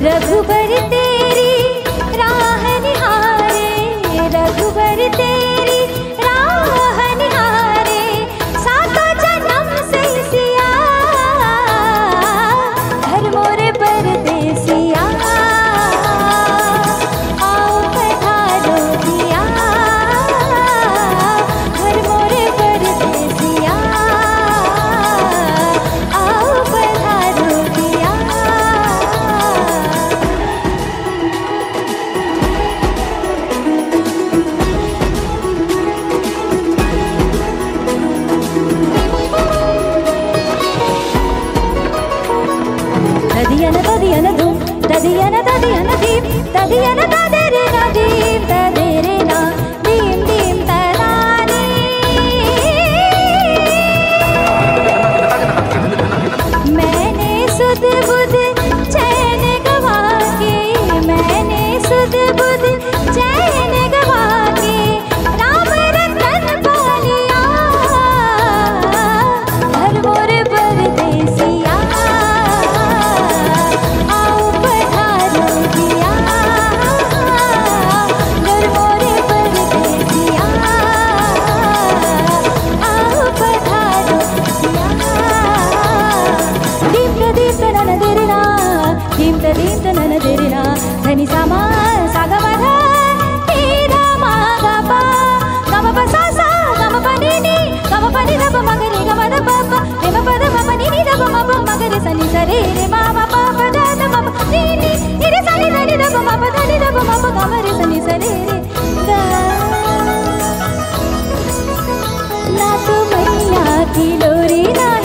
रघुबर तेरी राह निहारे, रघुबर तेरी राह निहारे, सातों जन्म से सिया घर मोरे परदेसिया, आओ पधारो दिया घर मोरे परदेसिया, आओ पधारो दिया। तदियन तदियन धूम तदियन तदियन धीम तदियन तदेरे ना धीम तदेरे ना धीम धीम तदानी। मैंने सुध बुध चैन गवा के, मैंने सुध बुध चैन गवा के राम रतन पालिया घर मोरे परदेसिया, आओ पधारो दिया घर मोरे परदेसिया, आओ पधारो दिया। दीप प्रदीप नन दिरना, दीप प्रदीप नन दिरना, धनी सामा सागा मधा हीरा मागा पा, गम प सा सा गम प नी नी, गम प नी ध प म ग रे ग म ध प प, रे म प ध म प नी नी ध प म प म ग रे सा नी सा रे रे मा म प प ध ध म प नी नी नी रे सा नी ध नी ध प म प ध नी ध प म प ग म रे सा नी सा रे रे गा। ना तो मैया की लोरी ना